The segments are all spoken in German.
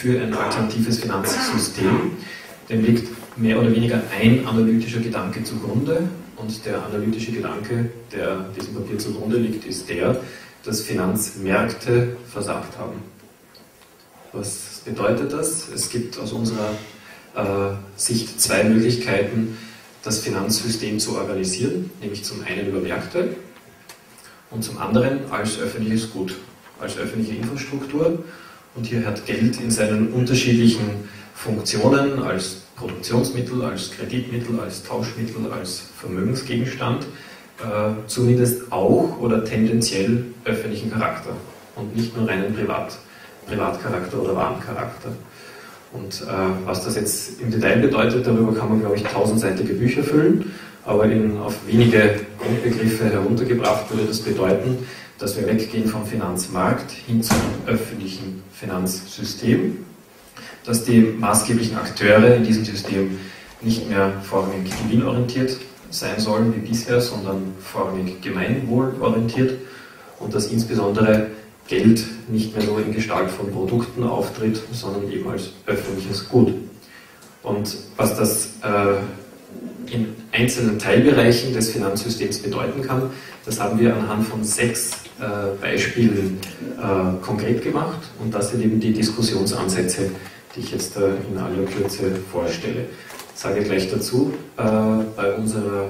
für ein alternatives Finanzsystem. Dem liegt mehr oder weniger ein analytischer Gedanke zugrunde. Und der analytische Gedanke, der diesem Papier zugrunde liegt, ist der, dass Finanzmärkte versagt haben. Was bedeutet das? Es gibt aus unserer Sicht zwei Möglichkeiten, das Finanzsystem zu organisieren, nämlich zum einen über Märkte und zum anderen als öffentliches Gut, als öffentliche Infrastruktur. Und hier hat Geld in seinen unterschiedlichen Funktionen als Produktionsmittel, als Kreditmittel, als Tauschmittel, als Vermögensgegenstand zumindest auch oder tendenziell öffentlichen Charakter und nicht nur reinen Privatcharakter oder Warencharakter. Und was das jetzt im Detail bedeutet, darüber kann man, glaube ich, 1000-seitige Bücher füllen, aber auf wenige Grundbegriffe heruntergebracht würde das bedeuten, dass wir weggehen vom Finanzmarkt hin zum öffentlichen Finanzsystem, dass die maßgeblichen Akteure in diesem System nicht mehr vorrangig gewinnorientiert sein sollen wie bisher, sondern vorrangig gemeinwohlorientiert und dass insbesondere Geld nicht mehr nur in Gestalt von Produkten auftritt, sondern eben als öffentliches Gut. Und was das in einzelnen Teilbereichen des Finanzsystems bedeuten kann, das haben wir anhand von 6 Beispielen konkret gemacht und das sind eben die Diskussionsansätze, die ich jetzt in aller Kürze vorstelle. Ich sage gleich dazu, bei unserer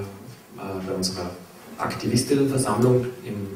Aktivistinnenversammlung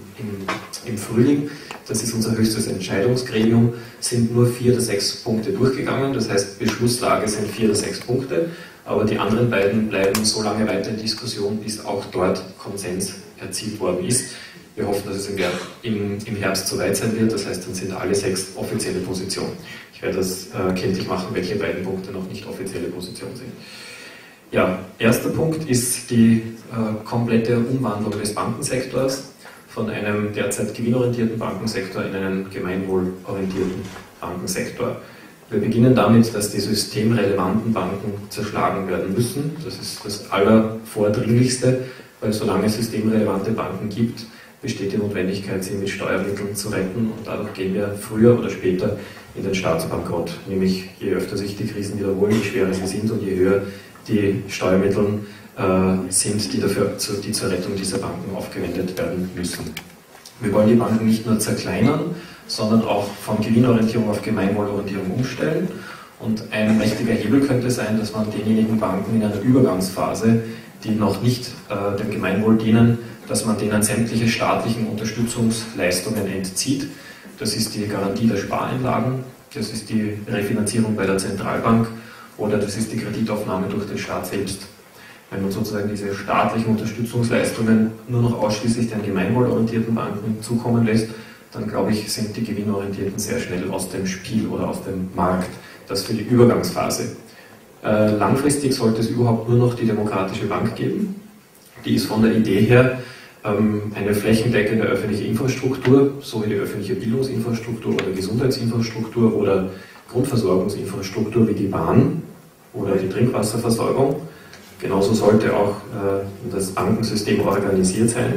im Frühling, das ist unser höchstes Entscheidungsgremium, sind nur 4 der 6 Punkte durchgegangen, das heißt Beschlusslage sind 4 der 6 Punkte, aber die anderen beiden bleiben so lange weiter in Diskussion, bis auch dort Konsens erzielt worden ist. Wir hoffen, dass es im Herbst soweit sein wird, das heißt, dann sind alle 6 offizielle Positionen. Ich werde das kenntlich machen, welche beiden Punkte noch nicht offizielle Position sind. Ja, erster Punkt ist die komplette Umwandlung des Bankensektors von einem derzeit gewinnorientierten Bankensektor in einen gemeinwohlorientierten Bankensektor. Wir beginnen damit, dass die systemrelevanten Banken zerschlagen werden müssen. Das ist das Allervordringlichste, weil solange es systemrelevante Banken gibt, besteht die Notwendigkeit, sie mit Steuermitteln zu retten und dadurch gehen wir früher oder später in den Staatsbankrott. Nämlich je öfter sich die Krisen wiederholen, je schwerer sie sind und je höher die Steuermittel sind, die zur Rettung dieser Banken aufgewendet werden müssen. Wir wollen die Banken nicht nur zerkleinern, sondern auch von Gewinnorientierung auf Gemeinwohlorientierung umstellen. Und ein mächtiger Hebel könnte sein, dass man denjenigen Banken in einer Übergangsphase, die noch nicht dem Gemeinwohl dienen, dass man denen sämtliche staatlichen Unterstützungsleistungen entzieht. Das ist die Garantie der Spareinlagen, das ist die Refinanzierung bei der Zentralbank oder das ist die Kreditaufnahme durch den Staat selbst. Wenn man sozusagen diese staatlichen Unterstützungsleistungen nur noch ausschließlich den gemeinwohlorientierten Banken zukommen lässt, dann glaube ich, sind die Gewinnorientierten sehr schnell aus dem Spiel oder aus dem Markt. Das für die Übergangsphase. Langfristig sollte es überhaupt nur noch die Demokratische Bank geben. Die ist von der Idee her eine flächendeckende öffentliche Infrastruktur, so wie die öffentliche Bildungsinfrastruktur oder Gesundheitsinfrastruktur oder Grundversorgungsinfrastruktur wie die Bahn oder die Trinkwasserversorgung. Genauso sollte auch das Bankensystem organisiert sein.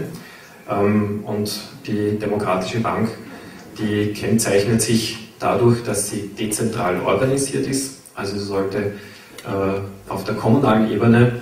Und die Demokratische Bank, die kennzeichnet sich dadurch, dass sie dezentral organisiert ist. Also sie sollte auf der kommunalen Ebene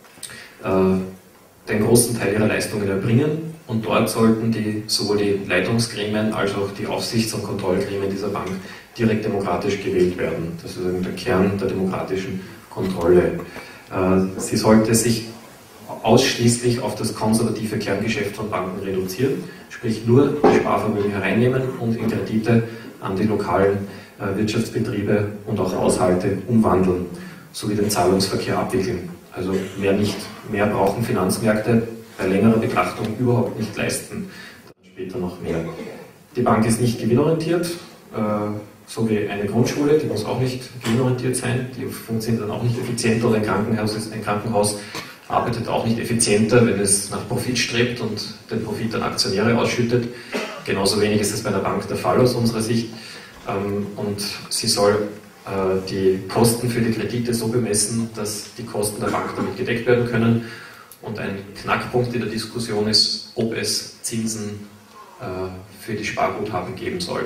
den großen Teil ihrer Leistungen erbringen und dort sollten sowohl die Leitungsgremien als auch die Aufsichts- und Kontrollgremien dieser Bank direkt demokratisch gewählt werden. Das ist der Kern der demokratischen Kontrolle. Sie sollte sich ausschließlich auf das konservative Kerngeschäft von Banken reduzieren, sprich nur die Sparvermögen hereinnehmen und in Kredite an die lokalen Wirtschaftsbetriebe und auch Haushalte umwandeln, sowie den Zahlungsverkehr abwickeln. Also mehr nicht. Mehr brauchen Finanzmärkte bei längerer Betrachtung überhaupt nicht leisten. Dann später noch mehr. Die Bank ist nicht gewinnorientiert, so wie eine Grundschule, die muss auch nicht gewinnorientiert sein, die funktioniert dann auch nicht effizienter oder ein Krankenhaus arbeitet auch nicht effizienter, wenn es nach Profit strebt und den Profit an Aktionäre ausschüttet. Genauso wenig ist es bei der Bank der Fall aus unserer Sicht. Und sie soll die Kosten für die Kredite so bemessen, dass die Kosten der Bank damit gedeckt werden können. Und ein Knackpunkt in der Diskussion ist, ob es Zinsen für die Sparguthaben geben soll.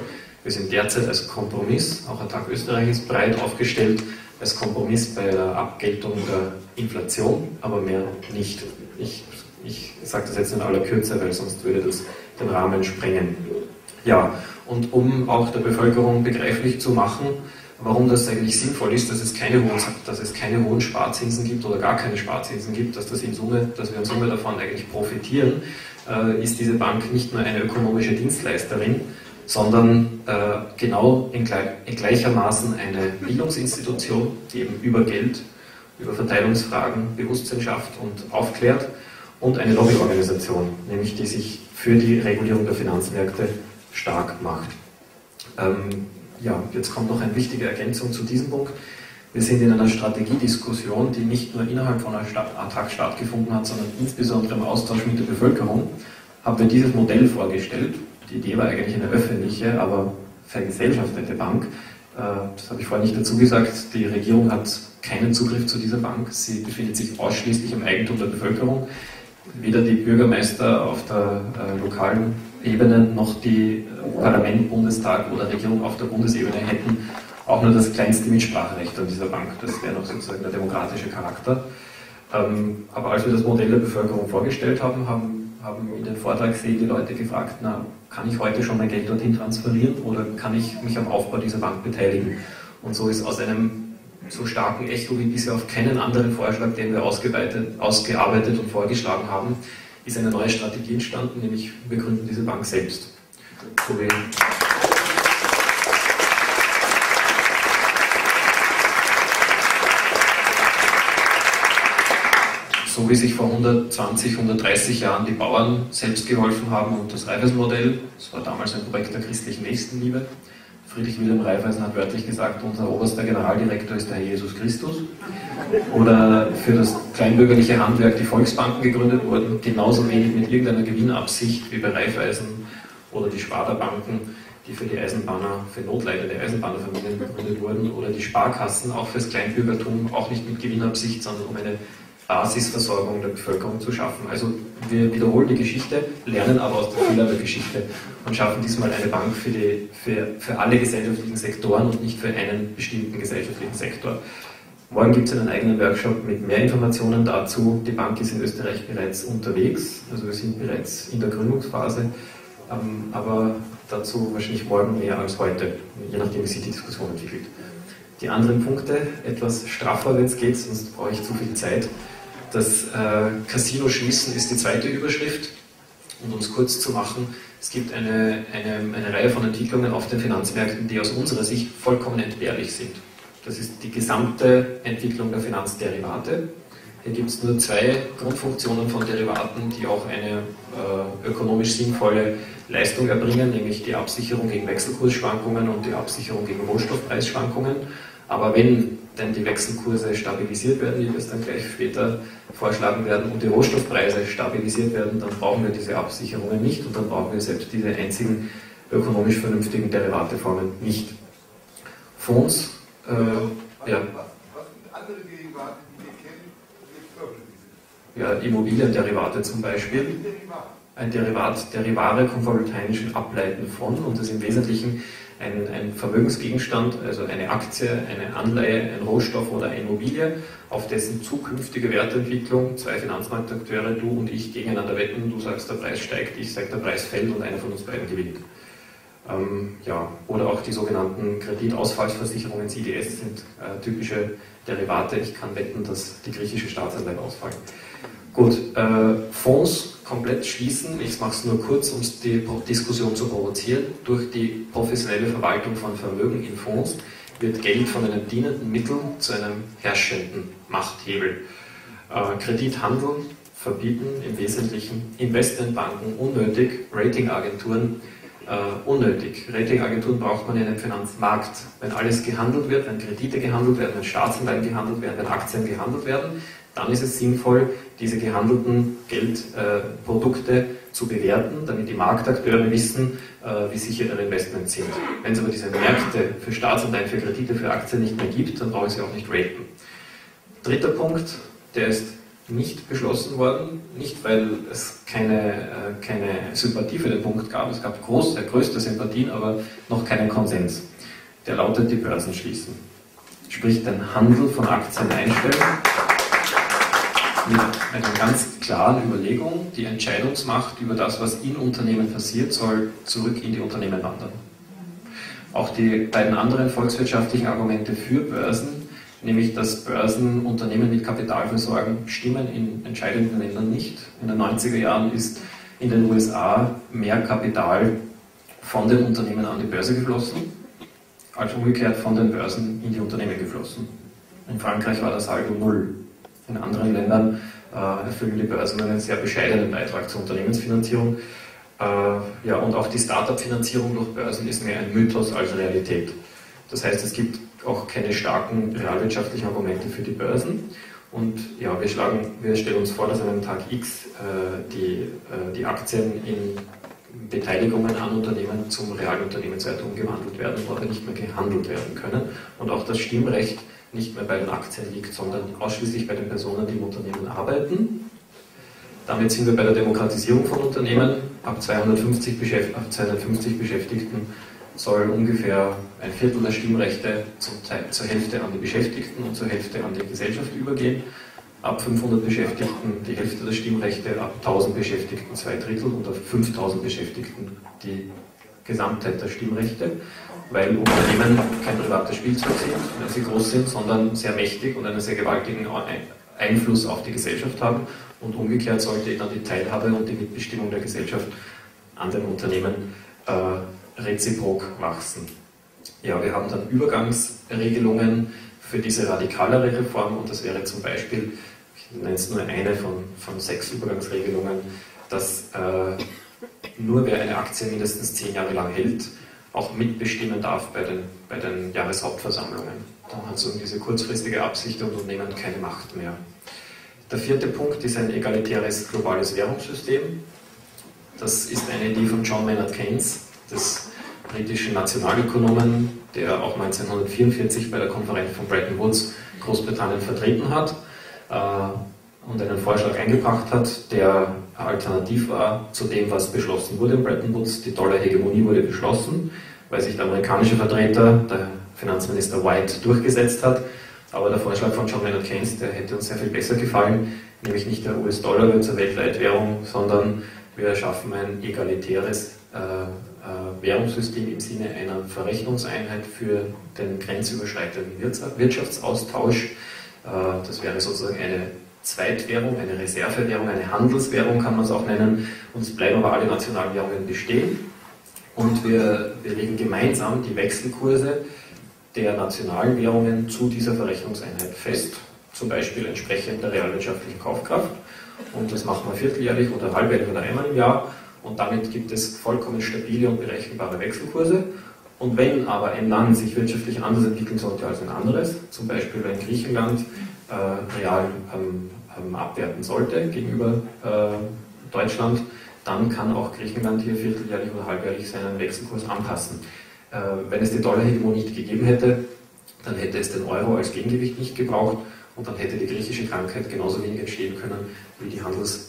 Wir sind derzeit als Kompromiss, auch Attac Österreich ist breit aufgestellt, als Kompromiss bei der Abgeltung der Inflation, aber mehr nicht. Ich sage das jetzt in aller Kürze, weil sonst würde das den Rahmen sprengen. Ja, und um auch der Bevölkerung begreiflich zu machen, warum das eigentlich sinnvoll ist, dass es keine hohen Sparzinsen gibt oder gar keine Sparzinsen gibt, dass wir in Summe davon eigentlich profitieren, ist diese Bank nicht nur eine ökonomische Dienstleisterin, sondern genau in gleichermaßen eine Bildungsinstitution, die eben über Geld, über Verteilungsfragen Bewusstsein schafft und aufklärt, und eine Lobbyorganisation, nämlich die sich für die Regulierung der Finanzmärkte stark macht. Ja, jetzt kommt noch eine wichtige Ergänzung zu diesem Punkt. Wir sind in einer Strategiediskussion, die nicht nur innerhalb von einer Attac stattgefunden hat, sondern insbesondere im Austausch mit der Bevölkerung, haben wir dieses Modell vorgestellt. Die Idee war eigentlich eine öffentliche, aber vergesellschaftete Bank. Das habe ich vorhin nicht dazu gesagt. Die Regierung hat keinen Zugriff zu dieser Bank. Sie befindet sich ausschließlich im Eigentum der Bevölkerung. Weder die Bürgermeister auf der lokalen Ebene noch die Parlament, Bundestag oder Regierung auf der Bundesebene hätten auch nur das kleinste Mitspracherecht an dieser Bank. Das wäre noch sozusagen der demokratische Charakter. Aber als wir das Modell der Bevölkerung vorgestellt haben, haben in den Vortragssälen die Leute gefragt, na, kann ich heute schon mein Geld dorthin transferieren oder kann ich mich am Aufbau dieser Bank beteiligen? Und so ist aus einem so starken Echo wie bisher auf keinen anderen Vorschlag, den wir ausgearbeitet und vorgeschlagen haben, ist eine neue Strategie entstanden, nämlich wir gründen diese Bank selbst. So wie sich vor 120, 130 Jahren die Bauern selbst geholfen haben und das Raiffeisen-Modell, das war damals ein Projekt der christlichen Nächstenliebe. Friedrich Wilhelm Raiffeisen hat wörtlich gesagt, unser oberster Generaldirektor ist der Herr Jesus Christus. Oder für das kleinbürgerliche Handwerk die Volksbanken gegründet wurden, genauso wenig mit irgendeiner Gewinnabsicht wie bei Raiffeisen oder die Sparda-Banken, die für die Eisenbahner, für notleidende Eisenbahnerfamilien gegründet wurden, oder die Sparkassen, auch fürs Kleinbürgertum, auch nicht mit Gewinnabsicht, sondern um eine Basisversorgung der Bevölkerung zu schaffen. Also wir wiederholen die Geschichte, lernen aber aus den Fehlern der Geschichte und schaffen diesmal eine Bank für alle gesellschaftlichen Sektoren und nicht für einen bestimmten gesellschaftlichen Sektor. Morgen gibt es einen eigenen Workshop mit mehr Informationen dazu. Die Bank ist in Österreich bereits unterwegs, also wir sind bereits in der Gründungsphase, aber dazu wahrscheinlich morgen mehr als heute, je nachdem wie sich die Diskussion entwickelt. Die anderen Punkte etwas straffer, wenn es geht, sonst brauche ich zu viel Zeit. Das Casino schließen ist die zweite Überschrift. Und um es kurz zu machen, es gibt eine Reihe von Entwicklungen auf den Finanzmärkten, die aus unserer Sicht vollkommen entbehrlich sind. Das ist die gesamte Entwicklung der Finanzderivate. Hier gibt es nur zwei Grundfunktionen von Derivaten, die auch eine ökonomisch sinnvolle Leistung erbringen, nämlich die Absicherung gegen Wechselkursschwankungen und die Absicherung gegen Rohstoffpreisschwankungen. Aber wenn denn die Wechselkurse stabilisiert werden, wie wir es dann gleich später vorschlagen werden, und die Rohstoffpreise stabilisiert werden, dann brauchen wir diese Absicherungen nicht und dann brauchen wir selbst diese einzigen ökonomisch vernünftigen Derivateformen nicht. Fonds, Was sind andere Derivate, die wir kennen? ja, Immobilienderivate zum Beispiel. Ein Derivat, Derivare kommt vom Lateinischen ableiten von, und das ist im Wesentlichen ein Vermögensgegenstand, also eine Aktie, eine Anleihe, ein Rohstoff oder eine Immobilie, auf dessen zukünftige Wertentwicklung zwei Finanzmarktakteure, du und ich, gegeneinander wetten. Du sagst, der Preis steigt, ich sage, der Preis fällt und einer von uns beiden gewinnt. Ja, oder auch die sogenannten Kreditausfallsversicherungen, CDS, sind typische Derivate. Ich kann wetten, dass die griechische Staatsanleihen ausfallen. Gut, Fonds komplett schließen. Ich mache es nur kurz, um die Diskussion zu provozieren. Durch die professionelle Verwaltung von Vermögen in Fonds wird Geld von einem dienenden Mittel zu einem herrschenden Machthebel. Kredithandel verbieten im Wesentlichen, Investmentbanken unnötig, Ratingagenturen unnötig. Ratingagenturen braucht man in einem Finanzmarkt. Wenn alles gehandelt wird, wenn Kredite gehandelt werden, wenn Staatsanleihen gehandelt werden, wenn Aktien gehandelt werden, dann ist es sinnvoll, diese gehandelten Geldprodukte zu bewerten, damit die Marktakteure wissen, wie sicher ihre Investments sind. Wenn es aber diese Märkte für Staatsanleihen, für Kredite, für Aktien nicht mehr gibt, dann brauche ich sie auch nicht raten. Dritter Punkt, der ist nicht beschlossen worden, nicht weil es keine Sympathie für den Punkt gab, es gab größte Sympathien, aber noch keinen Konsens. Der lautet, die Börsen schließen. Sprich, den Handel von Aktien einstellen, mit einer ganz klaren Überlegung, die Entscheidungsmacht über das, was in Unternehmen passiert, soll zurück in die Unternehmen wandern. Auch die beiden anderen volkswirtschaftlichen Argumente für Börsen, nämlich dass Börsen Unternehmen mit Kapital versorgen, stimmen in entscheidenden Ländern nicht. In den 90er Jahren ist in den USA mehr Kapital von den Unternehmen an die Börse geflossen, als umgekehrt von den Börsen in die Unternehmen geflossen. In Frankreich war das Saldo null. In anderen Ländern erfüllen die Börsen einen sehr bescheidenen Beitrag zur Unternehmensfinanzierung. Ja, und auch die Start-up-Finanzierung durch Börsen ist mehr ein Mythos als Realität. Das heißt, es gibt auch keine starken realwirtschaftlichen Argumente für die Börsen. Und ja, wir stellen uns vor, dass an einem Tag X die Aktien in Beteiligungen an Unternehmen zum Realunternehmenswert umgewandelt werden, wo aber nicht mehr gehandelt werden können. Und auch das Stimmrecht nicht mehr bei den Aktien liegt, sondern ausschließlich bei den Personen, die im Unternehmen arbeiten. Damit sind wir bei der Demokratisierung von Unternehmen. Ab 250 Beschäftigten soll ungefähr ein Viertel der Stimmrechte zur Hälfte an die Beschäftigten und zur Hälfte an die Gesellschaft übergehen. Ab 500 Beschäftigten die Hälfte der Stimmrechte, ab 1000 Beschäftigten 2/3 und ab 5000 Beschäftigten die Gesamtheit der Stimmrechte, weil Unternehmen kein privates Spielzeug sind, wenn sie groß sind, sondern sehr mächtig und einen sehr gewaltigen Einfluss auf die Gesellschaft haben, und umgekehrt sollte dann die Teilhabe und die Mitbestimmung der Gesellschaft an den Unternehmen reziprok wachsen. Ja, wir haben dann Übergangsregelungen für diese radikalere Reform, und das wäre zum Beispiel, ich nenne es nur eine von 6 Übergangsregelungen, dass nur wer eine Aktie mindestens 10 Jahre lang hält, auch mitbestimmen darf bei den Jahreshauptversammlungen. Dann hat so diese kurzfristige Absicht der Unternehmen keine Macht mehr. Der 4. Punkt ist ein egalitäres globales Währungssystem. Das ist eine Idee von John Maynard Keynes, des britischen Nationalökonomen, der auch 1944 bei der Konferenz von Bretton Woods Großbritannien vertreten hat und einen Vorschlag eingebracht hat, der alternativ war zu dem, was beschlossen wurde in Bretton Woods. Die Dollarhegemonie wurde beschlossen, weil sich der amerikanische Vertreter, der Finanzminister White, durchgesetzt hat. Aber der Vorschlag von John Maynard Keynes, der hätte uns sehr viel besser gefallen, nämlich nicht der US-Dollar wird zur Weltleitwährung, sondern wir schaffen ein egalitäres Währungssystem im Sinne einer Verrechnungseinheit für den grenzüberschreitenden Wirtschaftsaustausch. Das wäre sozusagen eine Zweitwährung, eine Reservewährung, eine Handelswährung kann man es auch nennen, und es bleiben aber alle nationalen Währungen bestehen. Und wir legen gemeinsam die Wechselkurse der nationalen Währungen zu dieser Verrechnungseinheit fest, zum Beispiel entsprechend der realwirtschaftlichen Kaufkraft. Und das machen wir vierteljährlich oder halbjährlich oder einmal im Jahr. Und damit gibt es vollkommen stabile und berechenbare Wechselkurse. Und wenn aber ein Land sich wirtschaftlich anders entwickeln sollte als ein anderes, zum Beispiel wenn Griechenland real abwerten sollte gegenüber Deutschland, dann kann auch Griechenland hier vierteljährlich oder halbjährlich seinen Wechselkurs anpassen. Wenn es die Dollarhegemonie nicht gegeben hätte, dann hätte es den Euro als Gegengewicht nicht gebraucht, und dann hätte die griechische Krankheit genauso wenig entstehen können wie die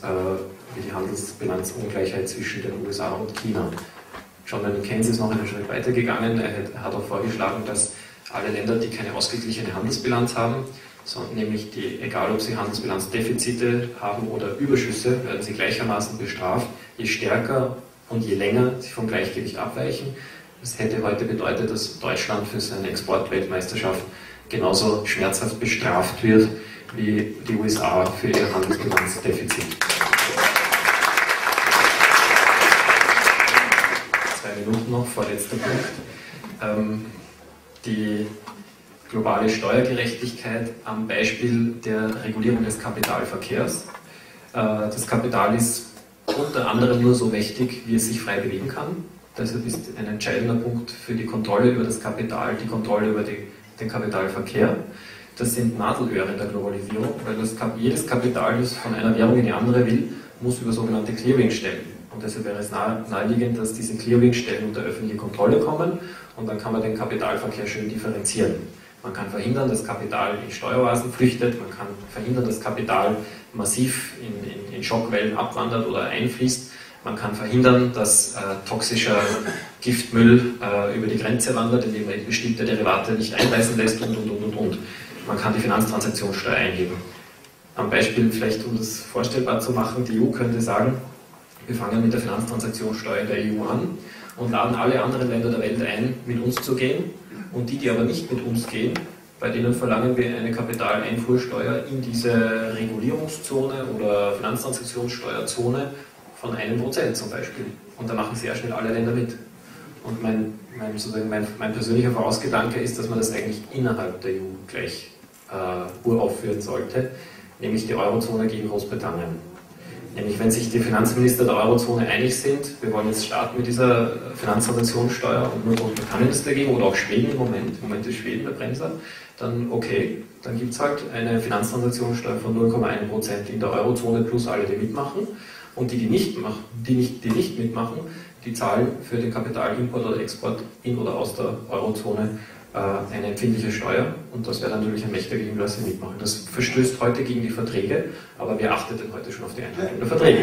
Handelsbilanzungleichheit zwischen den USA und China. John Maynard Keynes ist noch einen Schritt weiter gegangen. Er hat auch vorgeschlagen, dass alle Länder, die keine ausgeglichene Handelsbilanz haben, nämlich egal ob sie Handelsbilanzdefizite haben oder Überschüsse, werden sie gleichermaßen bestraft, je stärker und je länger sie vom Gleichgewicht abweichen. Das hätte heute bedeutet, dass Deutschland für seine Exportweltmeisterschaft genauso schmerzhaft bestraft wird wie die USA für ihr Handelsbilanzdefizit. 2 Minuten noch, vorletzter Punkt. Die globale Steuergerechtigkeit am Beispiel der Regulierung des Kapitalverkehrs. Das Kapital ist unter anderem nur so mächtig, wie es sich frei bewegen kann. Deshalb ist ein entscheidender Punkt für die Kontrolle über das Kapital die Kontrolle über den Kapitalverkehr. Das sind Nadelöhre in der Globalisierung, weil jedes Kapital, das von einer Währung in die andere will, muss über sogenannte Clearingstellen. Und deshalb wäre es naheliegend, dass diese Clearingstellen unter öffentliche Kontrolle kommen, und dann kann man den Kapitalverkehr schön differenzieren. Man kann verhindern, dass Kapital in Steueroasen flüchtet, man kann verhindern, dass Kapital massiv in Schockwellen abwandert oder einfließt, man kann verhindern, dass toxischer Giftmüll über die Grenze wandert, indem man bestimmte Derivate nicht einreißen lässt und. Man kann die Finanztransaktionssteuer einheben. Am Beispiel, vielleicht um das vorstellbar zu machen, die EU könnte sagen, wir fangen mit der Finanztransaktionssteuer in der EU an und laden alle anderen Länder der Welt ein, mit uns zu gehen. Und die aber nicht mit uns gehen, bei denen verlangen wir eine Kapitaleinfuhrsteuer in diese Regulierungszone oder Finanztransaktionssteuerzone von 1% zum Beispiel. Und da machen sehr schnell alle Länder mit. Und mein persönlicher Vorausgedanke ist, dass man das eigentlich innerhalb der EU gleich uraufführen sollte, nämlich die Eurozone gegen Großbritannien. Nämlich wenn sich die Finanzminister der Eurozone einig sind, wir wollen jetzt starten mit dieser Finanztransaktionssteuer und nur Großbritannien ist dagegen oder auch Schweden im Moment ist Schweden der Bremser, dann okay, dann gibt es halt eine Finanztransaktionssteuer von 0,1% in der Eurozone plus alle, die mitmachen und die nicht mitmachen, die zahlen für den Kapitalimport oder Export in oder aus der Eurozone eine empfindliche Steuer und das wäre dann natürlich ein mächtiger Hinweis, sie mitmachen. Das verstößt heute gegen die Verträge, aber wer achtet denn heute schon auf die Einhaltung der Verträge?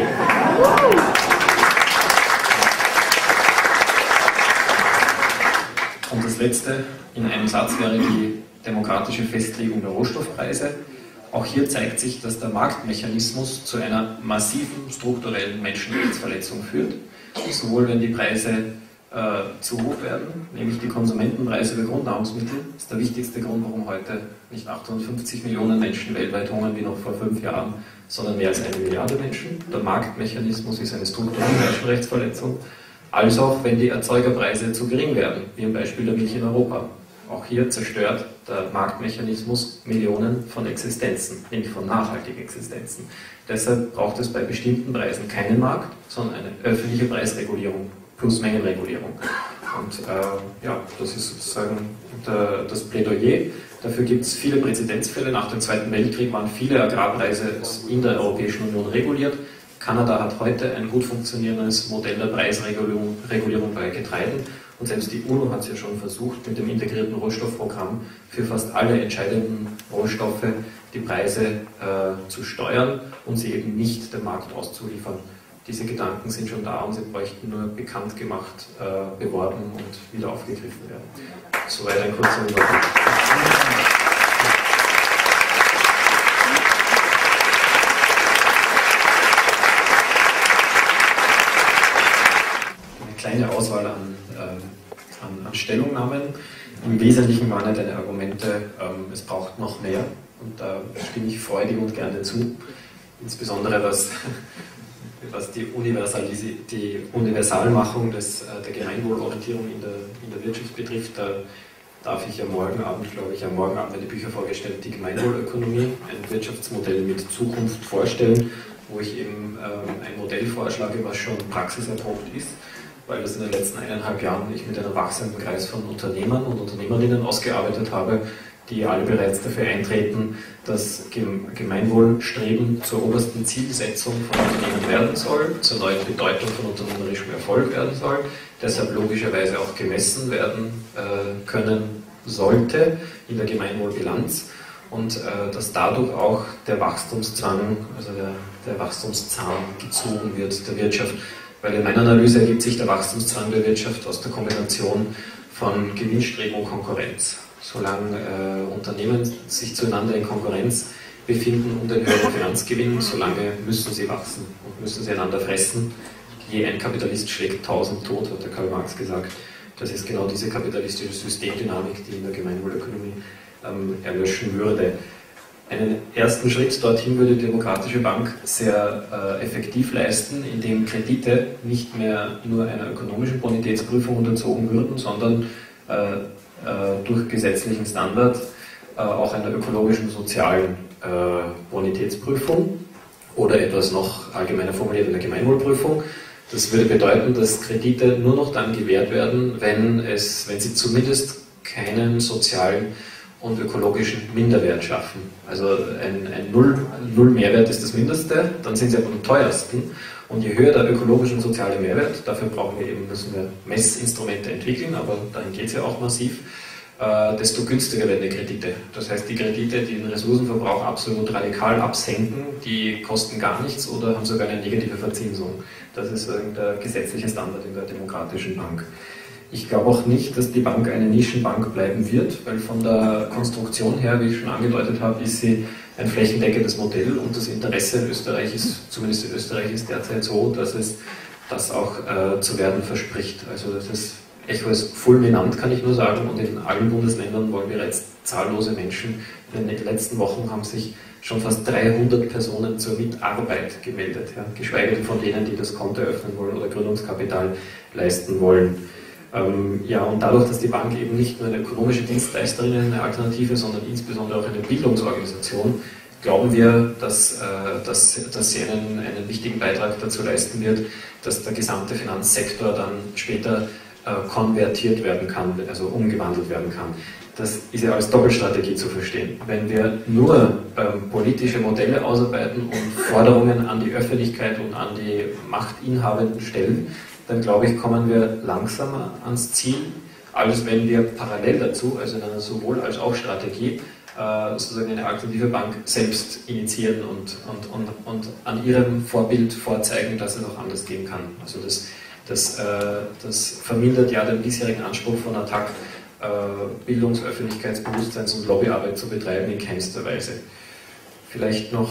Und das Letzte in einem Satz wäre die demokratische Festlegung der Rohstoffpreise. Auch hier zeigt sich, dass der Marktmechanismus zu einer massiven strukturellen Menschenrechtsverletzung führt, sowohl wenn die Preise zu hoch werden, nämlich die Konsumentenpreise für Grundnahrungsmittel. Das ist der wichtigste Grund, warum heute nicht 850 Millionen Menschen weltweit hungern wie noch vor 5 Jahren, sondern mehr als 1 Milliarde Menschen. Der Marktmechanismus ist eine strukturelle Menschenrechtsverletzung, als auch wenn die Erzeugerpreise zu gering werden, wie im Beispiel der Milch in Europa. Auch hier zerstört der Marktmechanismus Millionen von Existenzen, nämlich von nachhaltigen Existenzen. Deshalb braucht es bei bestimmten Preisen keinen Markt, sondern eine öffentliche Preisregulierung plus Mengenregulierung. Und das ist sozusagen das Plädoyer. Dafür gibt es viele Präzedenzfälle. Nach dem Zweiten Weltkrieg waren viele Agrarpreise in der Europäischen Union reguliert. Kanada hat heute ein gut funktionierendes Modell der Preisregulierung bei Getreiden. Und selbst die UNO hat es ja schon versucht, mit dem integrierten Rohstoffprogramm für fast alle entscheidenden Rohstoffe die Preise zu steuern und sie eben nicht dem Markt auszuliefern. Diese Gedanken sind schon da und sie bräuchten nur bekannt gemacht, beworben und wieder aufgegriffen werden. Soweit ein kurzer Überblick. Eine kleine Auswahl an Stellungnahmen. Im Wesentlichen waren ja deine Argumente, es braucht noch mehr und da stimme ich freudig und gerne zu. Insbesondere was die Universalmachung der Gemeinwohlorientierung in der Wirtschaft betrifft, da darf ich am Morgen Abend meine Bücher vorgestellt, die Gemeinwohlökonomie, ein Wirtschaftsmodell mit Zukunft vorstellen, wo ich eben ein Modell vorschlage, was schon praxiserprobt ist, weil das in den letzten 1,5 Jahren ich mit einem wachsenden Kreis von Unternehmern und Unternehmerinnen ausgearbeitet habe, die alle bereits dafür eintreten, dass Gemeinwohlstreben zur obersten Zielsetzung von Unternehmen werden soll, zur neuen Bedeutung von unternehmerischem Erfolg werden soll, deshalb logischerweise auch gemessen werden können sollte in der Gemeinwohlbilanz und dass dadurch auch der Wachstumszwang, also der Wachstumszahn gezogen wird der Wirtschaft, weil in meiner Analyse ergibt sich der Wachstumszwang der Wirtschaft aus der Kombination von Gewinnstreben und Konkurrenz. Solange Unternehmen sich zueinander in Konkurrenz befinden und einen höheren Finanzgewinn, solange müssen sie wachsen und müssen sie einander fressen. Je ein Kapitalist schlägt 1000 tot, hat der Karl Marx gesagt. Das ist genau diese kapitalistische Systemdynamik, die in der Gemeinwohlökonomie erlöschen würde. Einen ersten Schritt dorthin würde die Demokratische Bank sehr effektiv leisten, indem Kredite nicht mehr nur einer ökonomischen Bonitätsprüfung unterzogen würden, sondern durch gesetzlichen Standard auch einer ökologischen, sozialen Bonitätsprüfung oder etwas noch allgemeiner formuliert einer Gemeinwohlprüfung. Das würde bedeuten, dass Kredite nur noch dann gewährt werden, wenn sie zumindest keinen sozialen und ökologischen Minderwert schaffen. Also ein Null Mehrwert ist das Mindeste, dann sind sie aber am teuersten. Und je höher der ökologische und soziale Mehrwert, dafür müssen wir Messinstrumente entwickeln, aber dahin geht es ja auch massiv, desto günstiger werden die Kredite. Das heißt, die Kredite, die den Ressourcenverbrauch absolut radikal absenken, die kosten gar nichts oder haben sogar eine negative Verzinsung. Das ist der gesetzliche Standard in der demokratischen Bank. Ich glaube auch nicht, dass die Bank eine Nischenbank bleiben wird, weil von der Konstruktion her, wie ich schon angedeutet habe, ist sie ein flächendeckendes Modell und das Interesse in Österreich ist, zumindest in Österreich, ist derzeit so, dass es das auch zu werden verspricht. Also das Echo ist fulminant, kann ich nur sagen, und in allen Bundesländern wollen bereits zahllose Menschen. In den letzten Wochen haben sich schon fast 300 Personen zur Mitarbeit gemeldet, ja, geschweige denn von denen, die das Konto eröffnen wollen oder Gründungskapital leisten wollen. Ja, und dadurch, dass die Bank eben nicht nur eine ökonomische Dienstleisterin, eine Alternative, sondern insbesondere auch eine Bildungsorganisation, glauben wir, dass sie einen wichtigen Beitrag dazu leisten wird, dass der gesamte Finanzsektor dann später konvertiert werden kann, also umgewandelt werden kann. Das ist ja als Doppelstrategie zu verstehen. Wenn wir nur politische Modelle ausarbeiten und Forderungen an die Öffentlichkeit und an die Machtinhabenden stellen, dann glaube ich, kommen wir langsamer ans Ziel, als wenn wir parallel dazu, also in einer sowohl als auch Strategie, sozusagen eine alternative Bank selbst initiieren und an ihrem Vorbild vorzeigen, dass es auch anders gehen kann. Also das vermindert ja den bisherigen Anspruch von ATTAC, Bildungs-, Öffentlichkeitsbewusstseins- und Lobbyarbeit zu betreiben, in keinster Weise. Vielleicht noch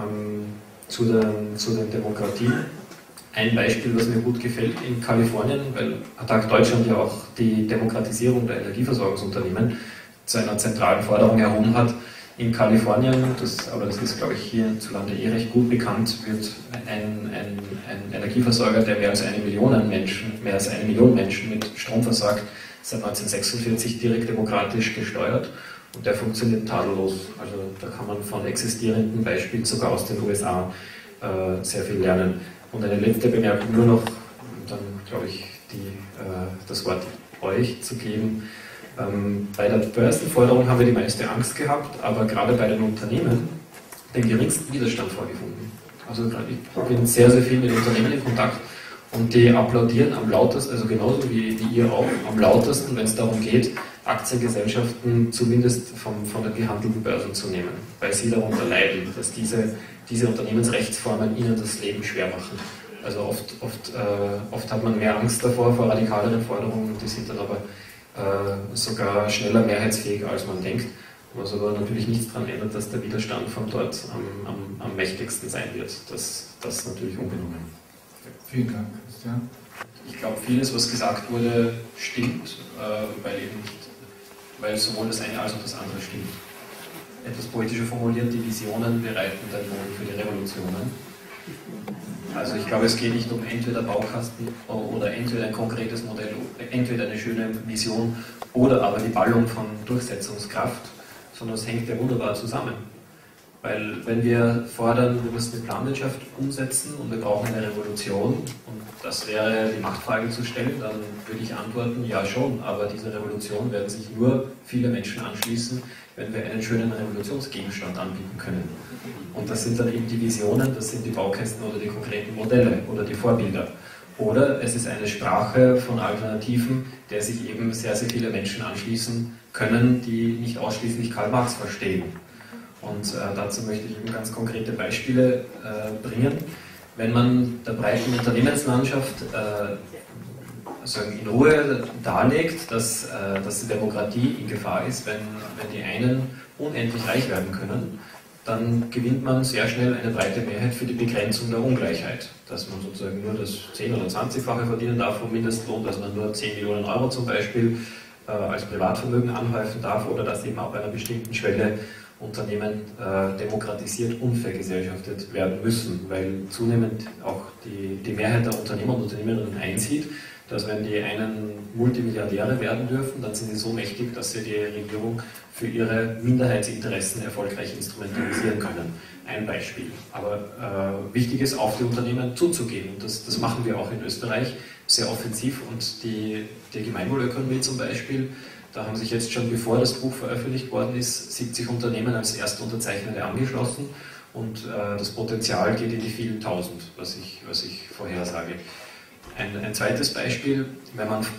zu den Demokratien. Ein Beispiel, was mir gut gefällt in Kalifornien, weil ATTAC Deutschland ja auch die Demokratisierung der Energieversorgungsunternehmen zu einer zentralen Forderung erhoben hat. In Kalifornien, aber das ist, glaube ich, hierzulande recht gut bekannt, wird ein Energieversorger, der mehr als eine Million Menschen mit Strom versorgt, seit 1946 direkt demokratisch gesteuert und der funktioniert tadellos. Also da kann man von existierenden Beispielen sogar aus den USA sehr viel lernen. Und eine letzte Bemerkung nur noch, um dann, glaube ich, das Wort euch zu geben. Bei der Börsenforderung haben wir die meiste Angst gehabt, aber gerade bei den Unternehmen den geringsten Widerstand vorgefunden. Also ich bin sehr, sehr viel mit Unternehmen in Kontakt und die applaudieren am lautesten, also genauso wie ihr auch, am lautesten, wenn es darum geht, Aktiengesellschaften zumindest von den gehandelten Börsen zu nehmen, weil sie darunter leiden, dass diese Unternehmensrechtsformen ihnen das Leben schwer machen. Also oft hat man mehr Angst davor, vor radikaleren Forderungen, die sind dann aber sogar schneller mehrheitsfähig, als man denkt. Was aber natürlich nichts daran ändert, dass der Widerstand von dort am mächtigsten sein wird. Das natürlich unbenommen. Vielen Dank, Christian. Ich glaube, vieles, was gesagt wurde, stimmt, weil sowohl das eine als auch das andere stimmt. Etwas politischer formuliert, die Visionen bereiten den Boden für die Revolutionen. Also ich glaube, es geht nicht um entweder Baukasten oder entweder ein konkretes Modell, entweder eine schöne Vision oder aber die Ballung von Durchsetzungskraft, sondern es hängt ja wunderbar zusammen. Weil wenn wir fordern, wir müssen die Planwirtschaft umsetzen und wir brauchen eine Revolution und das wäre die Machtfrage zu stellen, dann würde ich antworten, ja schon, aber diese Revolution werden sich nur viele Menschen anschließen, wenn wir einen schönen Revolutionsgegenstand anbieten können. Und das sind dann eben die Visionen, das sind die Baukästen oder die konkreten Modelle oder die Vorbilder. Oder es ist eine Sprache von Alternativen, der sich eben sehr, sehr viele Menschen anschließen können, die nicht ausschließlich Karl Marx verstehen. Und dazu möchte ich eben ganz konkrete Beispiele bringen. Wenn man der breiten Unternehmenslandschaft in Ruhe darlegt, dass die Demokratie in Gefahr ist, wenn die einen unendlich reich werden können, dann gewinnt man sehr schnell eine breite Mehrheit für die Begrenzung der Ungleichheit. Dass man sozusagen nur das 10- oder 20-fache verdienen darf vom Mindestlohn, dass man nur 10 Millionen Euro zum Beispiel als Privatvermögen anhäufen darf oder dass eben ab einer bestimmten Schwelle Unternehmen demokratisiert und vergesellschaftet werden müssen, weil zunehmend auch die Mehrheit der Unternehmer und Unternehmerinnen einsieht, dass wenn die einen Multimilliardäre werden dürfen, dann sind sie so mächtig, dass sie die Regierung für ihre Minderheitsinteressen erfolgreich instrumentalisieren können. Ein Beispiel. Aber wichtig ist, auf die Unternehmen zuzugehen. Und das machen wir auch in Österreich sehr offensiv. Und die Gemeinwohlökonomie zum Beispiel, da haben sich jetzt schon, bevor das Buch veröffentlicht worden ist, 70 Unternehmen als Erstunterzeichnende angeschlossen. Und das Potenzial geht in die vielen Tausend, was ich vorhersage. Ein zweites Beispiel, wenn man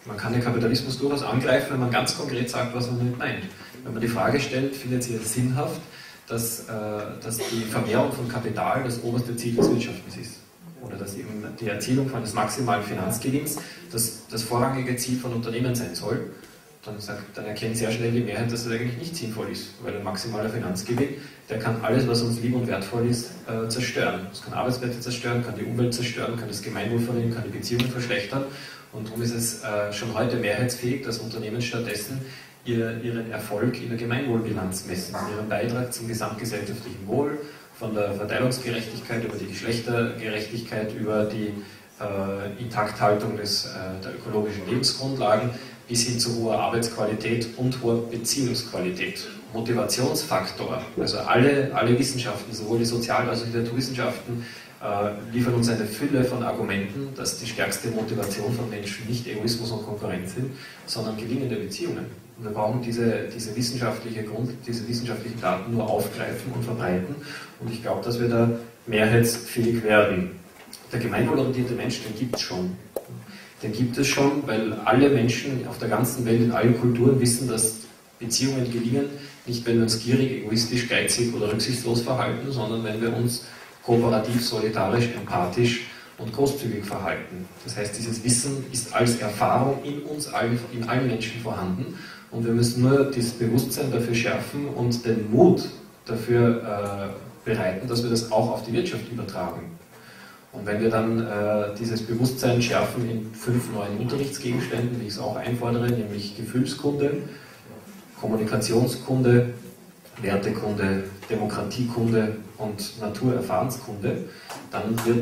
Man kann den Kapitalismus durchaus angreifen, wenn man ganz konkret sagt, was man damit meint. Wenn man die Frage stellt, findet sie es sinnhaft, dass die Vermehrung von Kapital das oberste Ziel des Wirtschaftens ist? Oder dass eben die Erzielung eines maximalen Finanzgewinns das vorrangige Ziel von Unternehmen sein soll? Dann erkennt sehr schnell die Mehrheit, dass das eigentlich nicht sinnvoll ist, weil ein maximaler Finanzgewinn, der kann alles, was uns lieb und wertvoll ist, zerstören. Es kann Arbeitsplätze zerstören, kann die Umwelt zerstören, kann das Gemeinwohl verlieren, kann die Beziehungen verschlechtern. Und darum ist es schon heute mehrheitsfähig, dass Unternehmen stattdessen ihren Erfolg in der Gemeinwohlbilanz messen, ihren Beitrag zum gesamtgesellschaftlichen Wohl, von der Verteilungsgerechtigkeit über die Geschlechtergerechtigkeit, über die Intakthaltung der ökologischen Lebensgrundlagen bis hin zu hoher Arbeitsqualität und hoher Beziehungsqualität. Motivationsfaktor, also alle Wissenschaften, sowohl die Sozial- als auch die Naturwissenschaften, liefern uns eine Fülle von Argumenten, dass die stärkste Motivation von Menschen nicht Egoismus und Konkurrenz sind, sondern gelingende Beziehungen. Und wir brauchen diese wissenschaftlichen Daten nur aufgreifen und verbreiten. Und ich glaube, dass wir da mehrheitsfähig werden. Der gemeinwohlorientierte Mensch, den gibt es schon. Den gibt es schon, weil alle Menschen auf der ganzen Welt, in allen Kulturen wissen, dass Beziehungen gelingen, nicht wenn wir uns gierig, egoistisch, geizig oder rücksichtslos verhalten, sondern wenn wir uns kooperativ, solidarisch, empathisch und großzügig verhalten. Das heißt, dieses Wissen ist als Erfahrung in uns allen, in allen Menschen vorhanden und wir müssen nur dieses Bewusstsein dafür schärfen und den Mut dafür bereiten, dass wir das auch auf die Wirtschaft übertragen. Und wenn wir dann dieses Bewusstsein schärfen in 5 neuen Unterrichtsgegenständen, wie ich es auch einfordere, nämlich Gefühlskunde, Kommunikationskunde, Wertekunde, Demokratiekunde und Naturerfahrenskunde, dann wird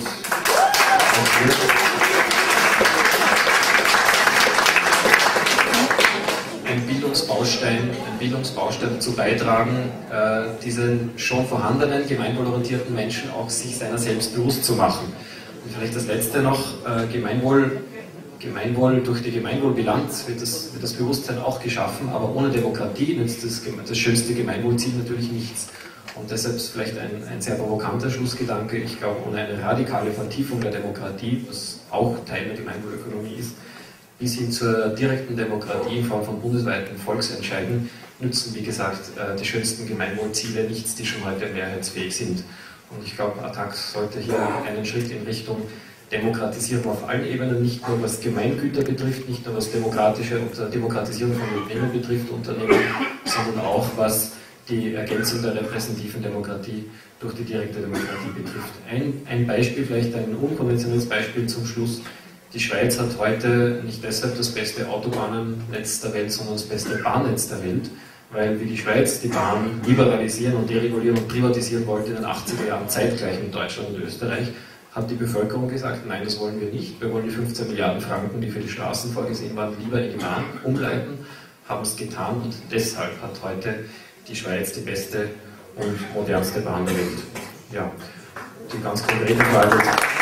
ein Bildungsbaustein dazu beitragen, diesen schon vorhandenen, gemeinwohlorientierten Menschen auch sich seiner selbst bewusst zu machen. Und vielleicht das Letzte noch, Gemeinwohl durch die Gemeinwohlbilanz wird das Bewusstsein auch geschaffen, aber ohne Demokratie nützt das schönste Gemeinwohlziel natürlich nichts. Und deshalb ist vielleicht ein sehr provokanter Schlussgedanke, ich glaube, ohne eine radikale Vertiefung der Demokratie, was auch Teil der Gemeinwohlökonomie ist, bis hin zur direkten Demokratie in Form von bundesweiten Volksentscheiden, nützen, wie gesagt, die schönsten Gemeinwohlziele nichts, die schon heute mehrheitsfähig sind. Und ich glaube, ATTAC sollte hier einen Schritt in Richtung Demokratisierung auf allen Ebenen, nicht nur was Gemeingüter betrifft, nicht nur was Demokratisierung von Unternehmen betrifft, sondern auch was die Ergänzung der repräsentativen Demokratie durch die direkte Demokratie betrifft. Ein Beispiel, vielleicht ein unkonventionelles Beispiel zum Schluss. Die Schweiz hat heute nicht deshalb das beste Autobahnnetz der Welt, sondern das beste Bahnnetz der Welt, weil wie die Schweiz die Bahn liberalisieren und deregulieren und privatisieren wollte in den 80er Jahren zeitgleich mit Deutschland und Österreich, hat die Bevölkerung gesagt, nein, das wollen wir nicht. Wir wollen die 15 Milliarden Franken, die für die Straßen vorgesehen waren, lieber in die Bahn umleiten, haben es getan und deshalb hat heute die Schweiz die beste und modernste Bahn der Welt. Ja, die ganz konkrete Frage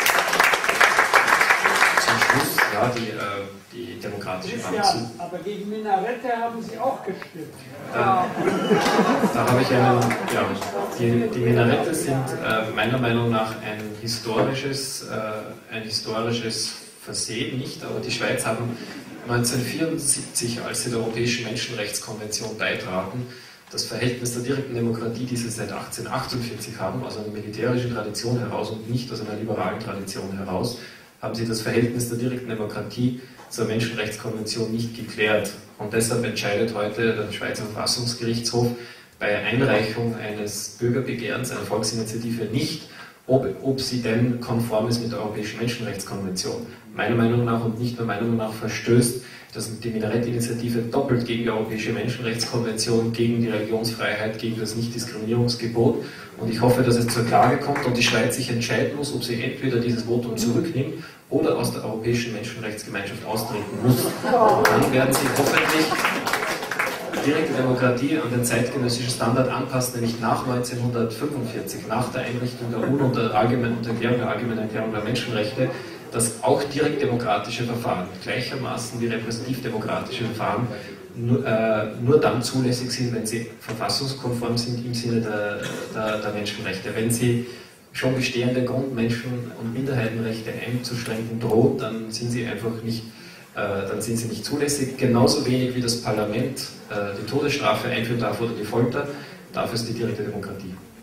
zum Schluss, ja, die demokratische Bank zu. Aber gegen Minarette haben Sie auch gestimmt. Da habe ich die Minarette sind meiner Meinung nach ein historisches Versehen, nicht, aber die Schweiz haben 1974, als sie der Europäischen Menschenrechtskonvention beitraten, das Verhältnis der direkten Demokratie, die sie seit 1848 haben, aus einer militärischen Tradition heraus und nicht aus einer liberalen Tradition heraus, haben sie das Verhältnis der direkten Demokratie zur Menschenrechtskonvention nicht geklärt. Und deshalb entscheidet heute der Schweizer Verfassungsgerichtshof bei Einreichung eines Bürgerbegehrens, einer Volksinitiative nicht, ob sie denn konform ist mit der Europäischen Menschenrechtskonvention. Meiner Meinung nach und nicht nur meiner Meinung nach verstößt die Minarett-Initiative doppelt gegen die Europäische Menschenrechtskonvention, gegen die Religionsfreiheit, gegen das Nichtdiskriminierungsgebot. Und ich hoffe, dass es zur Klage kommt und die Schweiz sich entscheiden muss, ob sie entweder dieses Votum zurücknimmt oder aus der Europäischen Menschenrechtsgemeinschaft austreten muss. Und dann werden sie hoffentlich direkte Demokratie an den zeitgenössischen Standard anpassen, nämlich nach 1945, nach der Einrichtung der UNO und der Allgemeinen Erklärung der Menschenrechte, dass auch direktdemokratische Verfahren gleichermaßen wie repräsentativ-demokratische Verfahren nur dann zulässig sind, wenn sie verfassungskonform sind im Sinne der Menschenrechte. Wenn sie schon bestehende Grundmenschen- und Minderheitenrechte einzuschränken droht, dann sind sie einfach nicht dann sind sie nicht zulässig. Genauso wenig wie das Parlament die Todesstrafe einführen darf oder die Folter, darf es die direkte Demokratie.